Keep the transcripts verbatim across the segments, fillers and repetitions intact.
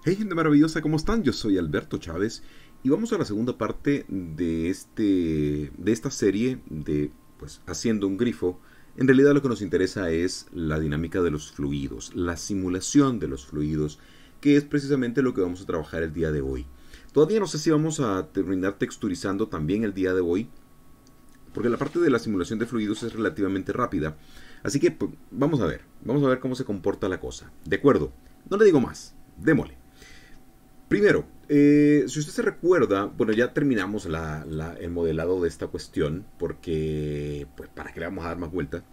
Hey gente maravillosa, ¿cómo están? Yo soy Alberto Chávez y vamos a la segunda parte de, este, de esta serie de pues, Haciendo un grifo. En realidad lo que nos interesa es la dinámica de los fluidos, la simulación de los fluidos, que es precisamente lo que vamos a trabajar el día de hoy. Todavía no sé si vamos a terminar texturizando también el día de hoy, porque la parte de la simulación de fluidos es relativamente rápida. Así que pues, vamos a ver, vamos a ver cómo se comporta la cosa. De acuerdo, no le digo más, démosle. Primero, eh, si usted se recuerda, bueno, ya terminamos la, la- el modelado de esta cuestión, porque, pues, ¿para qué le vamos a dar más vuelta?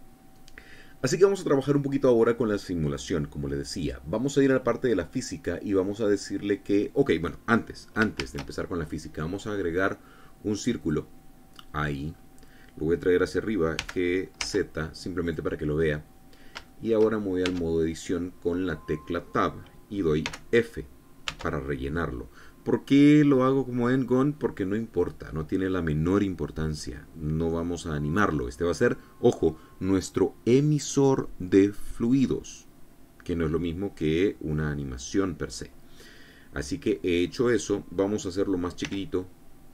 Así que vamos a trabajar un poquito ahora con la simulación, como le decía. Vamos a ir a la parte de la física y vamos a decirle que, ok, bueno, antes, antes de empezar con la física, vamos a agregar un círculo ahí. Lo voy a traer hacia arriba, G, Z, simplemente para que lo vea. Y ahora me voy al modo edición con la tecla Tab y doy F para rellenarlo. ¿Por qué lo hago como endgone? Porque no importa, no tiene la menor importancia. No vamos a animarlo. Este va a ser, ojo, nuestro emisor de fluidos, que no es lo mismo que una animación per se. Así que he hecho eso, vamos a hacerlo más chiquitito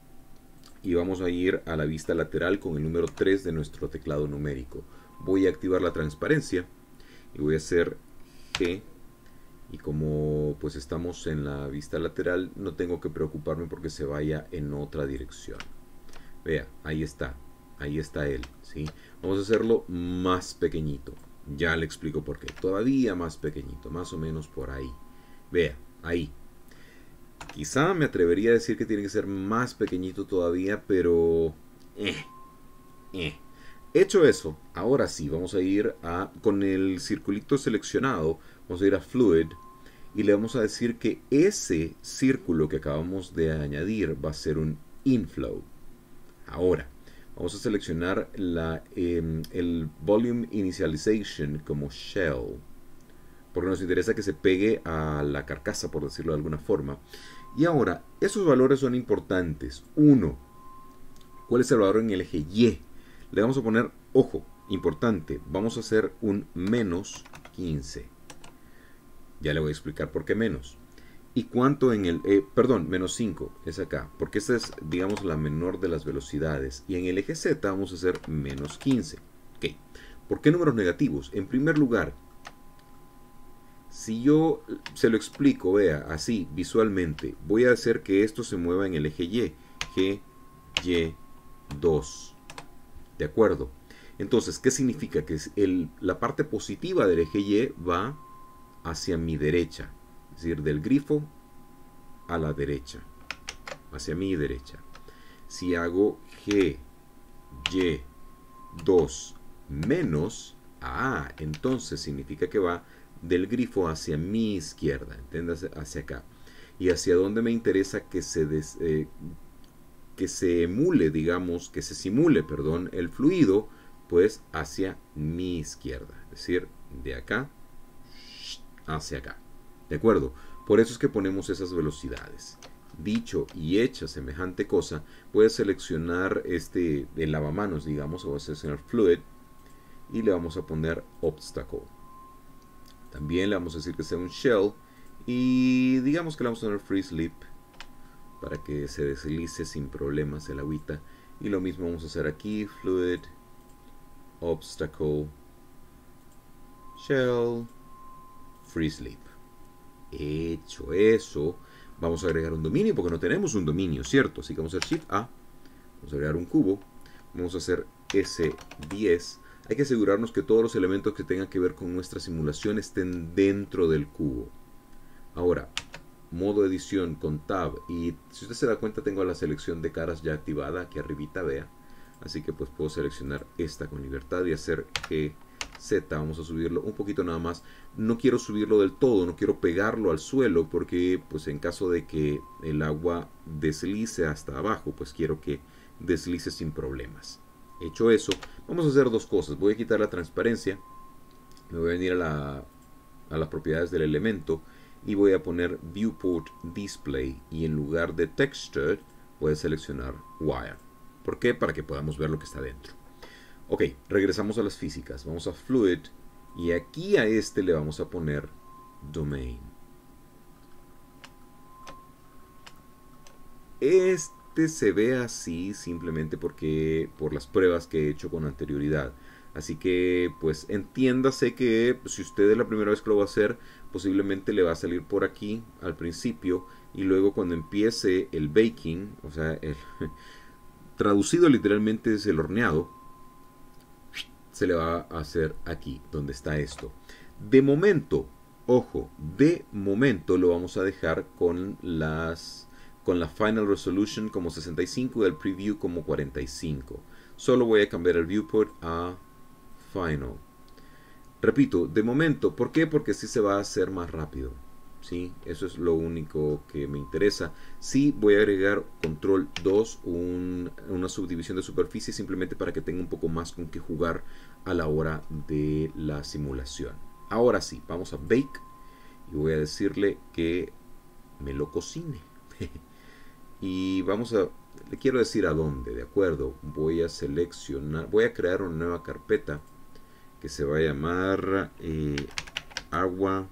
y vamos a ir a la vista lateral con el número tres de nuestro teclado numérico. Voy a activar la transparencia y voy a hacer G, y como pues estamos en la vista lateral no tengo que preocuparme porque se vaya en otra dirección. Vea, ahí está, ahí está él, ¿sí? Vamos a hacerlo más pequeñito, ya le explico por qué, todavía más pequeñito, más o menos por ahí. Vea, ahí. Quizá me atrevería a decir que tiene que ser más pequeñito todavía, pero eh, eh. Hecho eso, ahora sí, vamos a ir a, con el circulito seleccionado, vamos a ir a Fluid y le vamos a decir que ese círculo que acabamos de añadir va a ser un inflow. Ahora, vamos a seleccionar la, eh, el Volume Initialization como Shell, porque nos interesa que se pegue a la carcasa, por decirlo de alguna forma. Y ahora, esos valores son importantes. Uno, ¿cuál es el valor en el eje Y? Le vamos a poner, ojo, importante, vamos a hacer un menos quince. Ya le voy a explicar por qué menos. ¿Y cuánto en el, eh, perdón, menos cinco es acá? Porque esta es, digamos, la menor de las velocidades. Y en el eje Z vamos a hacer menos quince. Ok. ¿Por qué números negativos? En primer lugar, si yo se lo explico, vea, así, visualmente, voy a hacer que esto se mueva en el eje Y. G, Y, dos. ¿De acuerdo? Entonces, ¿qué significa? Que el, la parte positiva del eje Y va hacia mi derecha. Es decir, del grifo a la derecha. Hacia mi derecha. Si hago G, Y, dos menos, ah, entonces significa que va del grifo hacia mi izquierda. Entiéndase, hacia acá. Y hacia donde me interesa que se, des, eh, que se emule, digamos, que se simule, perdón, el fluido, pues hacia mi izquierda. Es decir, de acá hacia acá. ¿De acuerdo? Por eso es que ponemos esas velocidades. Dicho y hecha semejante cosa, voy a seleccionar este, el lavamanos, digamos, o voy a seleccionar Fluid y le vamos a poner Obstacle. También le vamos a decir que sea un Shell y digamos que le vamos a poner Free Sleep para que se deslice sin problemas el agüita. Y lo mismo vamos a hacer aquí, Fluid, Obstacle, Shell, Free Sleep. Hecho eso, vamos a agregar un dominio porque no tenemos un dominio, ¿cierto? Así que vamos a hacer Shift A, vamos a agregar un cubo, vamos a hacer S diez. Hay que asegurarnos que todos los elementos que tengan que ver con nuestra simulación estén dentro del cubo. Ahora, modo edición con Tab, y si usted se da cuenta tengo la selección de caras ya activada aquí arribita, vea. Así que pues puedo seleccionar esta con libertad y hacer G, Z, vamos a subirlo un poquito nada más. No quiero subirlo del todo, no quiero pegarlo al suelo porque pues en caso de que el agua deslice hasta abajo, pues quiero que deslice sin problemas. Hecho eso, vamos a hacer dos cosas. Voy a quitar la transparencia, me voy a venir a, la, a las propiedades del elemento y voy a poner Viewport Display y en lugar de Texture voy a seleccionar Wire. ¿Por qué? Para que podamos ver lo que está dentro. Ok, regresamos a las físicas. Vamos a Fluid y aquí a este le vamos a poner Domain. Este se ve así simplemente porque por las pruebas que he hecho con anterioridad. Así que pues entiéndase que si usted es la primera vez que lo va a hacer, posiblemente le va a salir por aquí al principio y luego cuando empiece el baking, o sea, el, traducido literalmente es el horneado, se le va a hacer aquí, donde está esto. De momento, ojo, de momento lo vamos a dejar con las con la Final Resolution como sesenta y cinco y el Preview como cuarenta y cinco. Solo voy a cambiar el Viewport a Final. Repito, de momento, ¿por qué? Porque así se va a hacer más rápido. ¿Sí? Eso es lo único que me interesa. Sí, voy a agregar control dos, un, una subdivisión de superficie, simplemente para que tenga un poco más con que jugar a la hora de la simulación. Ahora sí, vamos a bake y voy a decirle que me lo cocine. Y vamos a, le quiero decir a dónde, ¿de acuerdo? Voy a seleccionar, voy a crear una nueva carpeta que se va a llamar eh, agua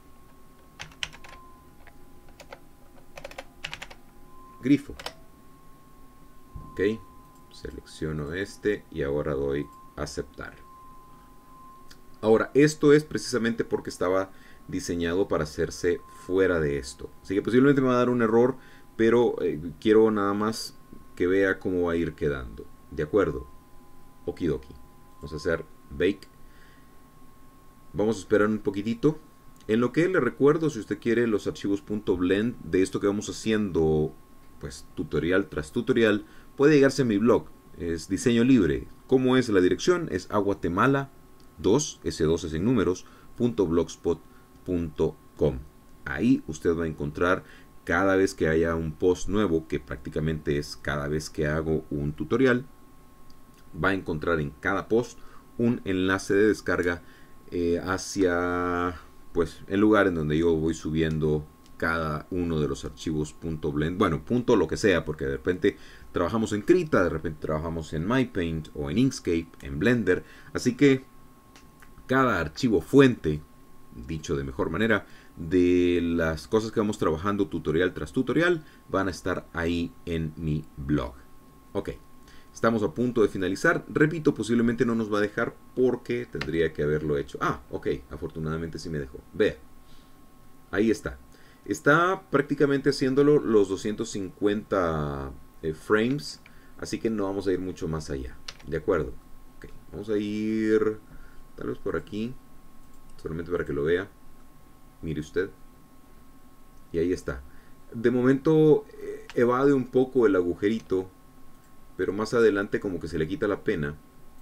grifo. Ok, selecciono este y ahora doy aceptar. Ahora, esto es precisamente porque estaba diseñado para hacerse fuera de esto. Así que posiblemente me va a dar un error, pero eh, quiero nada más que vea cómo va a ir quedando. ¿De acuerdo? Okidoki. Vamos a hacer bake. Vamos a esperar un poquitito. En lo que le recuerdo, si usted quiere los archivos .blend de esto que vamos haciendo, pues tutorial tras tutorial, puede llegarse a mi blog. Es diseño libre. ¿Cómo es la dirección? Es aguatemala dos, ese dos es en números, punto blogspot punto com. Ahí usted va a encontrar cada vez que haya un post nuevo, que prácticamente es cada vez que hago un tutorial, va a encontrar en cada post un enlace de descarga eh, hacia pues el lugar en donde yo voy subiendo cada uno de los archivos .blend, bueno, punto lo que sea, porque de repente trabajamos en Krita, de repente trabajamos en MyPaint o en Inkscape, en Blender, así que cada archivo fuente, dicho de mejor manera, de las cosas que vamos trabajando tutorial tras tutorial, van a estar ahí en mi blog. Ok, estamos a punto de finalizar. Repito, posiblemente no nos va a dejar porque tendría que haberlo hecho. Ah, ok, afortunadamente sí me dejó. Vea, ahí está. Está prácticamente haciéndolo los doscientos cincuenta eh, frames, así que no vamos a ir mucho más allá. ¿De acuerdo? Ok, vamos a ir tal vez por aquí, solamente para que lo vea. Mire usted. Y ahí está. De momento eh, evade un poco el agujerito, pero más adelante como que se le quita la pena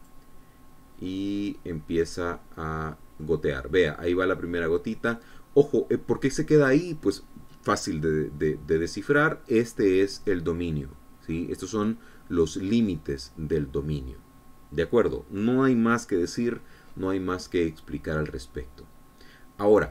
y empieza a gotear. Vea, ahí va la primera gotita. Ojo, eh, ¿por qué se queda ahí? Pues fácil de, de, de descifrar. Este es el dominio, ¿sí? Estos son los límites del dominio. ¿De acuerdo? No hay más que decir, no hay más que explicar al respecto. Ahora,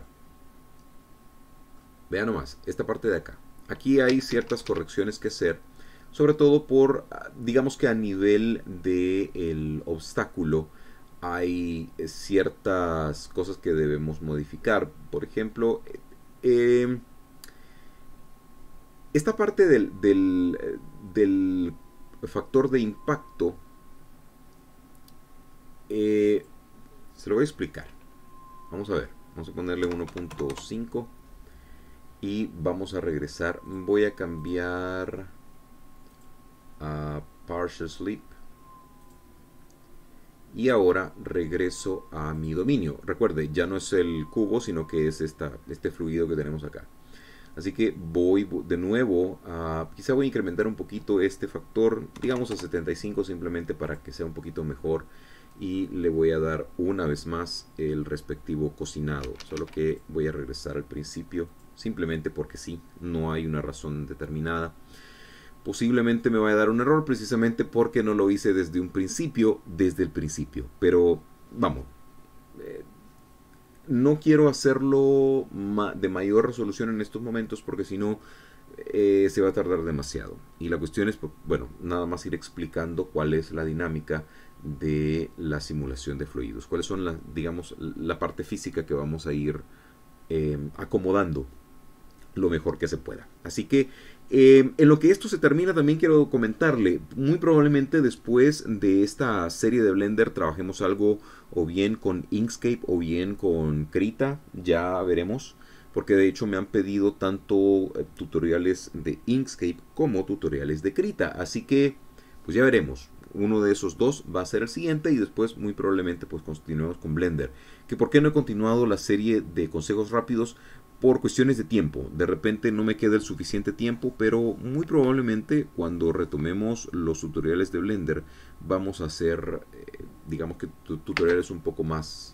vean nomás, esta parte de acá. Aquí hay ciertas correcciones que hacer, sobre todo por, digamos que a nivel del obstáculo, hay ciertas cosas que debemos modificar. Por ejemplo, eh, esta parte del, del, del factor de impacto, eh, se lo voy a explicar. Vamos a ver, vamos a ponerle uno punto cinco y vamos a regresar. Voy a cambiar a Partial Sleep. Y ahora regreso a mi dominio. Recuerde, ya no es el cubo, sino que es esta, este fluido que tenemos acá. Así que voy de nuevo a... Quizá voy a incrementar un poquito este factor, digamos a setenta y cinco, simplemente para que sea un poquito mejor. Y le voy a dar una vez más el respectivo cocinado. Solo que voy a regresar al principio, simplemente porque sí, no hay una razón determinada. Posiblemente me vaya a dar un error precisamente porque no lo hice desde un principio, desde el principio. Pero vamos, eh, no quiero hacerlo ma de mayor resolución en estos momentos porque si no eh, se va a tardar demasiado. Y la cuestión es, bueno, nada más ir explicando cuál es la dinámica de la simulación de fluidos. Cuáles son, la, digamos, la parte física que vamos a ir eh, acomodando lo mejor que se pueda. Así que Eh, en lo que esto se termina también quiero comentarle, muy probablemente después de esta serie de Blender trabajemos algo o bien con Inkscape o bien con Krita, ya veremos, porque de hecho me han pedido tanto eh, tutoriales de Inkscape como tutoriales de Krita, así que pues ya veremos. Uno de esos dos va a ser el siguiente y después muy probablemente pues continuemos con Blender. Que por qué no he continuado la serie de consejos rápidos, por cuestiones de tiempo. De repente no me queda el suficiente tiempo, pero muy probablemente cuando retomemos los tutoriales de Blender vamos a hacer, eh, digamos que tutoriales un poco más,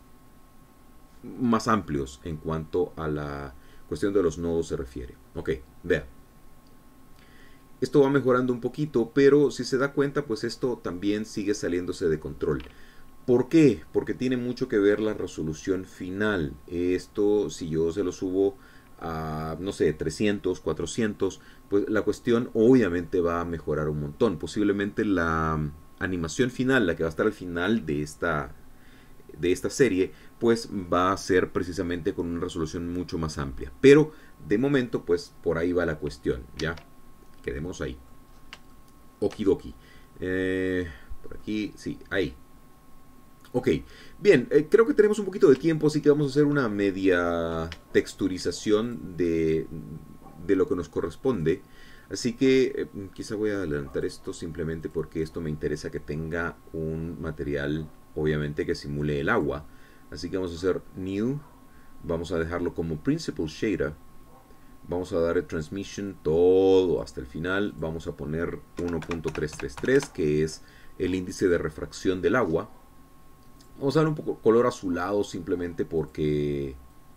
más amplios en cuanto a la cuestión de los nodos se refiere. Ok, vea. Esto va mejorando un poquito, pero si se da cuenta, pues esto también sigue saliéndose de control. ¿Por qué? Porque tiene mucho que ver la resolución final. Esto, si yo se lo subo a, no sé, trescientos, cuatrocientos, pues la cuestión obviamente va a mejorar un montón. Posiblemente la animación final, la que va a estar al final de esta, de esta serie, pues va a ser precisamente con una resolución mucho más amplia. Pero de momento, pues por ahí va la cuestión, ¿ya? Quedemos ahí. Okidoki. Eh, por aquí, sí, ahí. Ok, bien, eh, creo que tenemos un poquito de tiempo, así que vamos a hacer una media texturización de, de lo que nos corresponde. Así que eh, quizá voy a adelantar esto simplemente porque esto me interesa que tenga un material, obviamente, que simule el agua. Así que vamos a hacer New, vamos a dejarlo como Principal Shader. Vamos a dar el Transmission todo hasta el final. Vamos a poner uno punto trescientos treinta y tres, que es el índice de refracción del agua. Vamos a dar un poco color azulado simplemente porque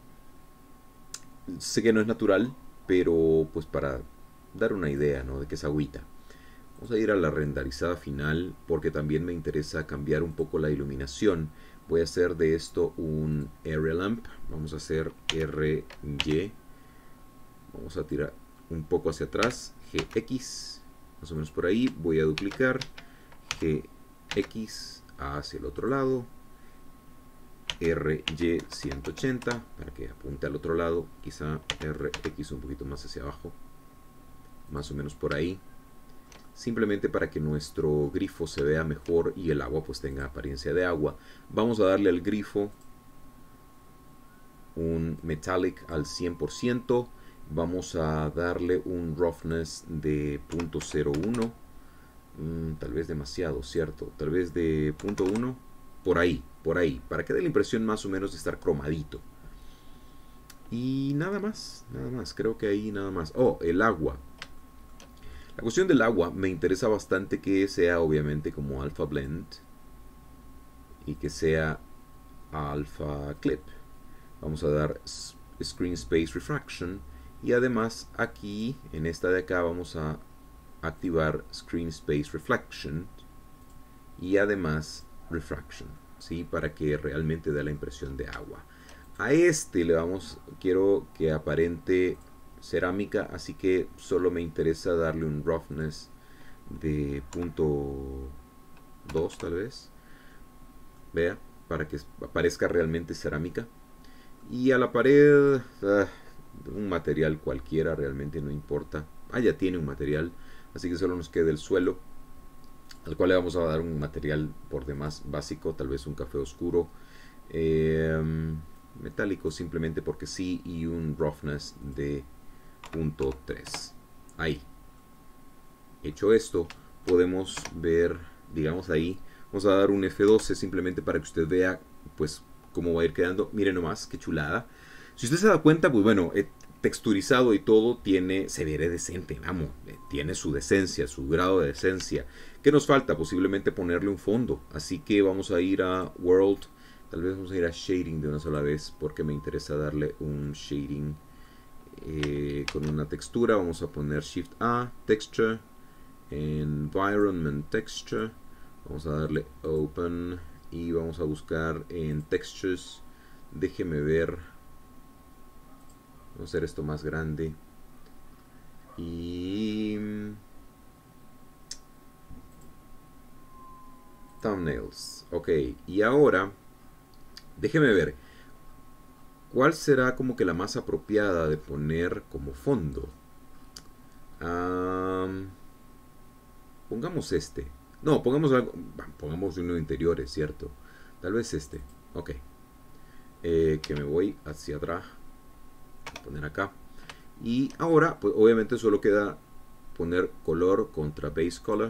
sé que no es natural, pero pues para dar una idea, ¿no?, de que es agüita. Vamos a ir a la renderizada final porque también me interesa cambiar un poco la iluminación. Voy a hacer de esto un Area Lamp. Vamos a hacer R Y. Vamos a tirar un poco hacia atrás. G X. Más o menos por ahí. Voy a duplicar. G X hacia el otro lado. R Y ciento ochenta para que apunte al otro lado, quizá R X un poquito más hacia abajo, más o menos por ahí, simplemente para que nuestro grifo se vea mejor y el agua pues tenga apariencia de agua. Vamos a darle al grifo un metallic al cien por ciento, vamos a darle un roughness de punto cero uno, mm, tal vez demasiado, cierto, tal vez de punto uno, por ahí, por ahí, para que dé la impresión más o menos de estar cromadito. Y nada más, nada más, creo que ahí nada más. Oh, el agua. La cuestión del agua me interesa bastante que sea obviamente como Alpha Blend y que sea Alpha Clip. Vamos a dar Screen Space Refraction y además aquí, en esta de acá, vamos a activar Screen Space Reflection y además Refraction, ¿sí?, para que realmente dé la impresión de agua. A este le vamos, quiero que aparente cerámica, así que solo me interesa darle un roughness de punto dos tal vez, vea, para que aparezca realmente cerámica. Y a la pared, uh, un material cualquiera, realmente no importa. Ah, ya tiene un material, así que solo nos queda el suelo, al cual le vamos a dar un material por demás básico, tal vez un café oscuro, eh, metálico simplemente porque sí, y un roughness de punto tres. Ahí. Hecho esto, podemos ver, digamos ahí, vamos a dar un F doce simplemente para que usted vea pues cómo va a ir quedando. Miren nomás, qué chulada. Si usted se da cuenta, pues bueno, eh, texturizado y todo, tiene, se ve decente, vamos, eh, tiene su decencia, su grado de decencia. ¿Qué nos falta? Posiblemente ponerle un fondo. Así que vamos a ir a World, tal vez vamos a ir a Shading de una sola vez, porque me interesa darle un Shading eh, con una textura. Vamos a poner Shift A, Texture, Environment Texture. Vamos a darle Open y vamos a buscar en Textures. Déjeme ver. Vamos a hacer esto más grande. Y thumbnails. Ok, y ahora déjeme ver cuál será como que la más apropiada de poner como fondo. Um, pongamos este. No, pongamos algo. Pongamos uno de interiores, ¿cierto? Tal vez este. Ok. Eh, que me voy hacia atrás. Voy a poner acá. Y ahora, pues obviamente solo queda poner color contra base color.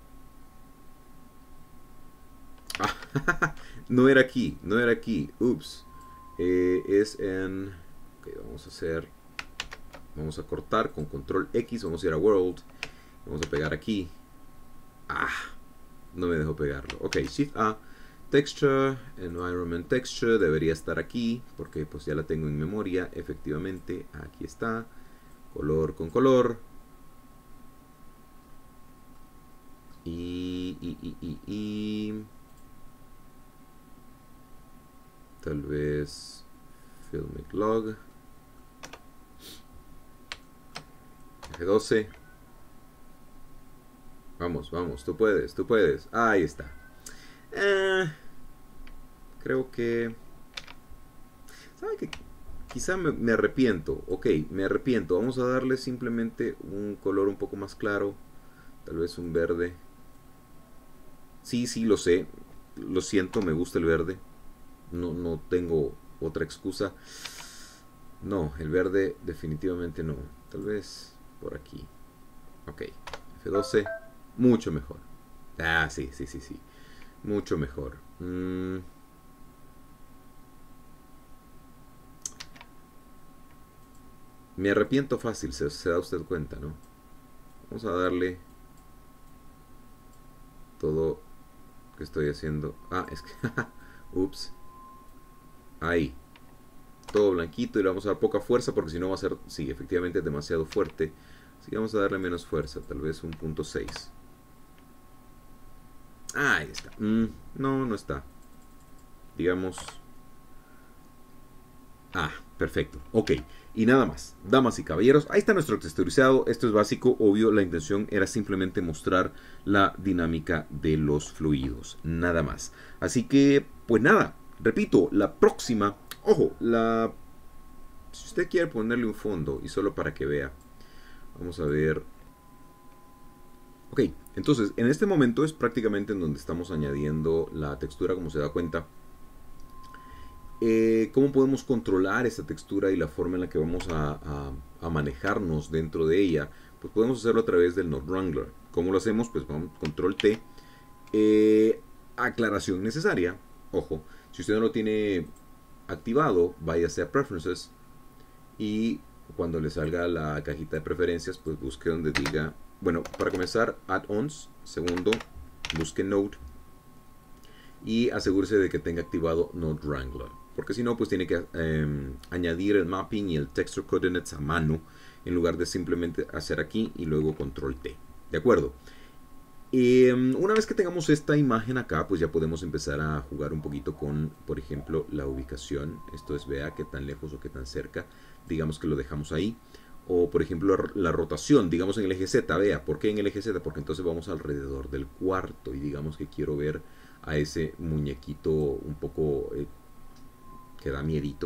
Ah, no era aquí, no era aquí. Ups. Eh, es en... Ok, vamos a hacer... Vamos a cortar con control X. Vamos a ir a World. Vamos a pegar aquí. Ah, no me dejó pegarlo. Ok, Shift A. Texture, Environment Texture. Debería estar aquí. Porque pues ya la tengo en memoria. Efectivamente, aquí está. Color con color. Y... y, y, y, y tal vez Filmic Log F doce. Vamos, vamos, tú puedes, tú puedes. Ahí está. Eh, creo que... ¿Sabe qué? Quizá me, me arrepiento. Ok, me arrepiento. Vamos a darle simplemente un color un poco más claro. Tal vez un verde. Sí, sí, lo sé. Lo siento, me gusta el verde. No, no tengo otra excusa. No, el verde definitivamente no. Tal vez por aquí. Ok, F doce. Mucho mejor. Ah, sí, sí, sí, sí. Mucho mejor. Mm. Me arrepiento fácil, se, se da usted cuenta, ¿no? Vamos a darle todo que estoy haciendo. Ah, es que... Ups. Ahí. Todo blanquito y le vamos a dar poca fuerza porque si no va a ser, sí, efectivamente demasiado fuerte. Así que vamos a darle menos fuerza, tal vez un punto seis. Ah, ahí está. Mm, no, no está. Digamos... Ah, perfecto. Ok. Y nada más. Damas y caballeros, ahí está nuestro texturizado. Esto es básico, obvio. La intención era simplemente mostrar la dinámica de los fluidos. Nada más. Así que, pues nada. Repito, la próxima... Ojo, la... Si usted quiere ponerle un fondo y solo para que vea. Vamos a ver... Ok, entonces, en este momento es prácticamente en donde estamos añadiendo la textura, como se da cuenta. Eh, ¿Cómo podemos controlar esta textura y la forma en la que vamos a, a, a manejarnos dentro de ella? Pues podemos hacerlo a través del Node Wrangler. ¿Cómo lo hacemos? Pues vamos, control T. Eh, aclaración necesaria. Ojo, si usted no lo tiene activado, váyase a Preferences y cuando le salga la cajita de preferencias, pues busque donde diga, bueno, para comenzar, Add-ons. Segundo, busque Node y asegúrese de que tenga activado Node Wrangler, porque si no, pues tiene que eh, añadir el mapping y el texture coordinates a mano en lugar de simplemente hacer aquí y luego control T. ¿De acuerdo? Eh, una vez que tengamos esta imagen acá, pues ya podemos empezar a jugar un poquito con, por ejemplo, la ubicación. Esto es, vea qué tan lejos o qué tan cerca. Digamos que lo dejamos ahí. O, por ejemplo, la rotación, digamos en el eje Z. Vea, ¿por qué en el eje Z? Porque entonces vamos alrededor del cuarto y digamos que quiero ver a ese muñequito un poco eh, que da miedito.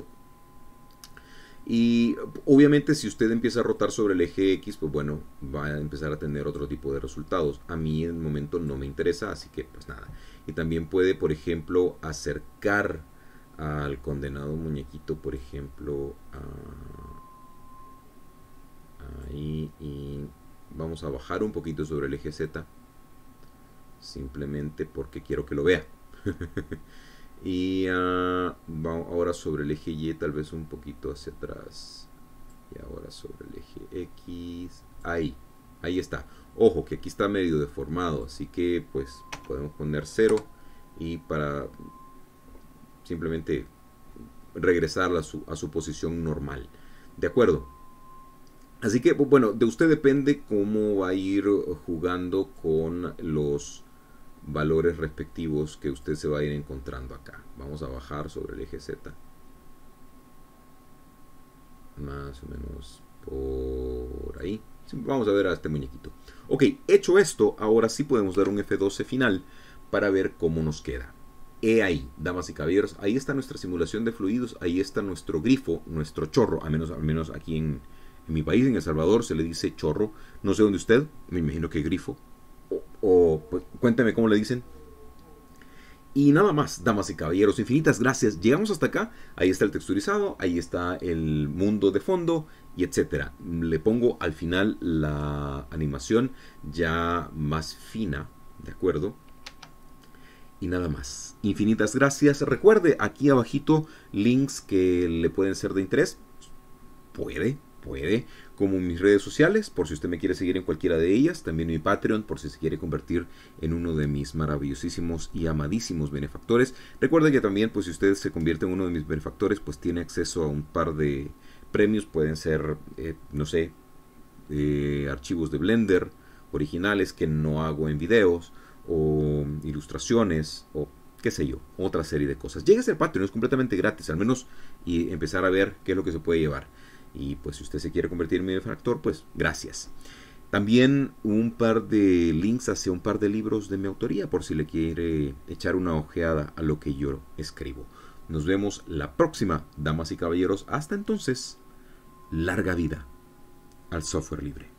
Y obviamente si usted empieza a rotar sobre el eje X, pues bueno, va a empezar a tener otro tipo de resultados. A mí en el momento no me interesa, así que pues nada. Y también puede, por ejemplo, acercar al condenado muñequito, por ejemplo, a... ahí, y vamos a bajar un poquito sobre el eje Z, simplemente porque quiero que lo vea. Y uh, vamos ahora sobre el eje Y, tal vez un poquito hacia atrás. Y ahora sobre el eje X. Ahí, ahí está. Ojo que aquí está medio deformado, así que pues podemos poner cero y para simplemente regresar a su, a su posición normal. ¿De acuerdo? Así que, bueno, de usted depende cómo va a ir jugando con los valores respectivos que usted se va a ir encontrando acá. Vamos a bajar sobre el eje Z. Más o menos por ahí. Vamos a ver a este muñequito. Ok, hecho esto, ahora sí podemos dar un F doce final para ver cómo nos queda. He ahí, damas y caballeros, ahí está nuestra simulación de fluidos, ahí está nuestro grifo, nuestro chorro, al menos, al menos aquí en, En mi país, en El Salvador, se le dice chorro. No sé dónde usted, me imagino que grifo. O, o pues, cuénteme cómo le dicen. Y nada más, damas y caballeros, infinitas gracias. Llegamos hasta acá. Ahí está el texturizado, ahí está el mundo de fondo y etcétera. Le pongo al final la animación ya más fina, ¿de acuerdo? Y nada más. Infinitas gracias. Recuerde, aquí abajito links que le pueden ser de interés. Puede, puede. Como mis redes sociales, por si usted me quiere seguir en cualquiera de ellas. También mi Patreon, por si se quiere convertir en uno de mis maravillosísimos y amadísimos benefactores. Recuerde que también, pues si usted se convierte en uno de mis benefactores, pues tiene acceso a un par de premios. Pueden ser, eh, no sé, eh, archivos de Blender originales que no hago en videos, o ilustraciones, o qué sé yo, otra serie de cosas. Llega a ser Patreon, es completamente gratis, al menos, y empezar a ver qué es lo que se puede llevar. Y pues si usted se quiere convertir en mi benefactor, pues gracias. También un par de links hacia un par de libros de mi autoría, por si le quiere echar una ojeada a lo que yo escribo. Nos vemos la próxima, damas y caballeros. Hasta entonces, larga vida al software libre.